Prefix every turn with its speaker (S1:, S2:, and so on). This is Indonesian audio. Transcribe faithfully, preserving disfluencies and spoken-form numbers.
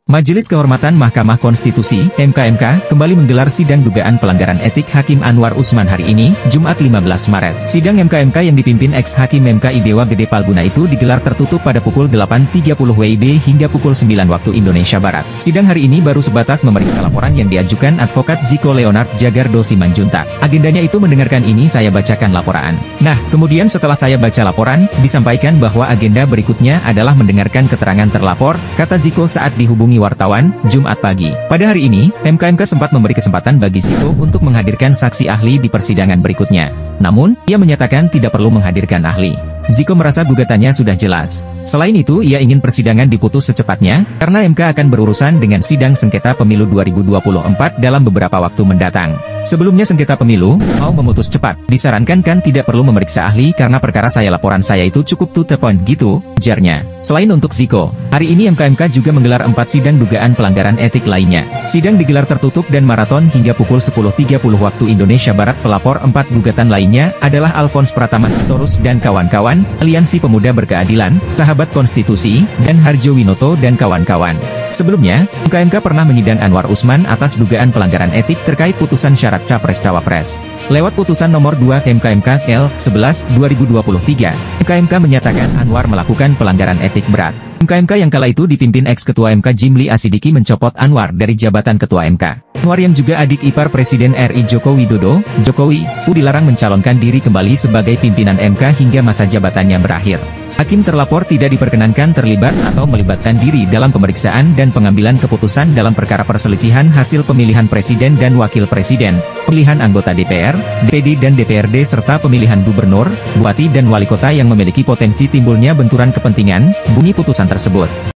S1: Majelis Kehormatan Mahkamah Konstitusi (M K M K) kembali menggelar sidang dugaan pelanggaran etik Hakim Anwar Usman hari ini, Jumat lima belas Maret. Sidang M K M K yang dipimpin ex-Hakim M K I Dewa Gede Palguna itu digelar tertutup pada pukul delapan tiga puluh W I B hingga pukul sembilan waktu Indonesia Barat. Sidang hari ini baru sebatas memeriksa laporan yang diajukan Advokat Ziko Leonard Jagardo Simanjuntak. Agendanya itu mendengarkan ini saya bacakan laporan. Nah, kemudian setelah saya baca laporan, disampaikan bahwa agenda berikutnya adalah mendengarkan keterangan terlapor, kata Ziko saat dihubungi wartawan, Jumat pagi. Pada hari ini, M K M K sempat memberi kesempatan bagi Ziko untuk menghadirkan saksi ahli di persidangan berikutnya. Namun, ia menyatakan tidak perlu menghadirkan ahli. Ziko merasa gugatannya sudah jelas. Selain itu, ia ingin persidangan diputus secepatnya, karena M K akan berurusan dengan sidang sengketa pemilu dua ribu dua puluh empat dalam beberapa waktu mendatang. Sebelumnya sengketa pemilu, mau memutus cepat, disarankan kan tidak perlu memeriksa ahli karena perkara saya laporan saya itu cukup to the point gitu, ujarnya. Selain untuk Ziko, hari ini M K M K juga menggelar empat sidang dugaan pelanggaran etik lainnya. Sidang digelar tertutup dan maraton hingga pukul sepuluh tiga puluh waktu Indonesia Barat. Pelapor empat gugatan lainnya adalah Alphonse Pratama Sitorus dan kawan-kawan, Aliansi Pemuda Berkeadilan, Sahabat Konstitusi, dan Harjo Winoto dan kawan-kawan. Sebelumnya, M K M K pernah menyidang Anwar Usman atas dugaan pelanggaran etik terkait putusan syarat Capres-Cawapres. Lewat putusan nomor dua M K M K L sebelas dua ribu dua puluh tiga, M K M K menyatakan Anwar melakukan pelanggaran etik berat. M K M K yang kala itu dipimpin ex-ketua M K Jimli Asidiki mencopot Anwar dari jabatan ketua M K. Anwar yang juga adik ipar Presiden R I Joko Widodo, Jokowi, dilarang mencalonkan diri kembali sebagai pimpinan M K hingga masa jabatannya berakhir. Hakim terlapor tidak diperkenankan terlibat atau melibatkan diri dalam pemeriksaan dan pengambilan keputusan dalam perkara perselisihan hasil pemilihan presiden dan wakil presiden, pemilihan anggota D P R, D P D dan D P R D serta pemilihan gubernur, bupati dan wali kota yang memiliki potensi timbulnya benturan kepentingan, bunyi putusan tersebut.